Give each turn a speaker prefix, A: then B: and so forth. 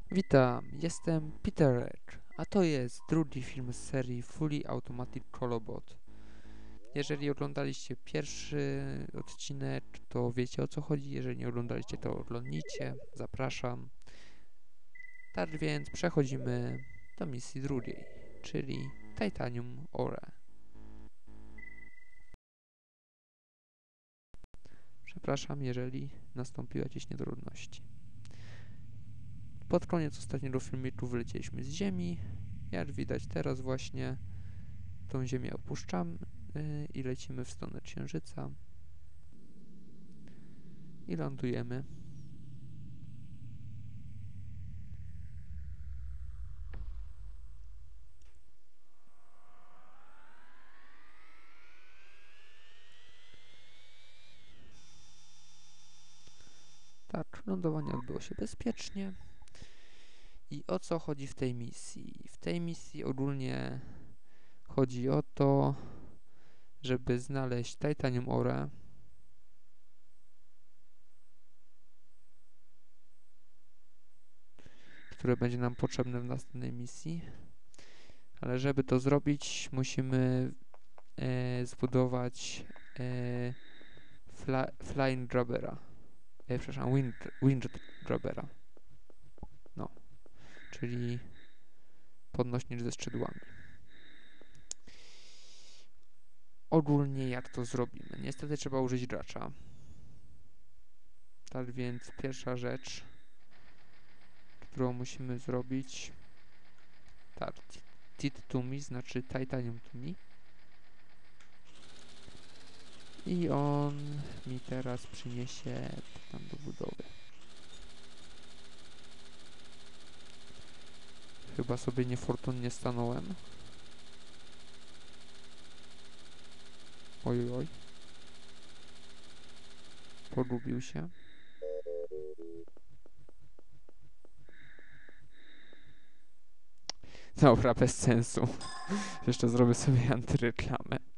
A: Witam, jestem Peter Edge, a to jest drugi film z serii Fully Automatic Cholobot. Jeżeli oglądaliście pierwszy odcinek, to wiecie o co chodzi, jeżeli nie oglądaliście, to oglądnijcie, zapraszam. Tak więc przechodzimy do misji drugiej, czyli Titanium Ore. Przepraszam, jeżeli nastąpiły jakieś niedogodności. Pod koniec ostatniego filmiku wylecieliśmy z Ziemi. Jak widać teraz właśnie tą Ziemię opuszczamy i lecimy w stronę Księżyca i lądujemy. Tak, lądowanie odbyło się bezpiecznie. I o co chodzi w tej misji? W tej misji ogólnie chodzi o to, żeby znaleźć Titanium Ore, które będzie nam potrzebne w następnej misji. Ale żeby to zrobić, musimy zbudować Flying Grabbera. Przepraszam, Wind Grabbera. No, czyli podnośnicz ze skrzydłami. Ogólnie jak to zrobimy? Niestety trzeba użyć gracza. Tak więc pierwsza rzecz, którą musimy zrobić, tak, Tit to me, znaczy Titanium to me. I on mi teraz przyniesie tam do budowy. Chyba sobie niefortunnie stanąłem. Oj, oj. Pogubił się. Dobra, bez sensu. Jeszcze zrobię sobie antyreklamę.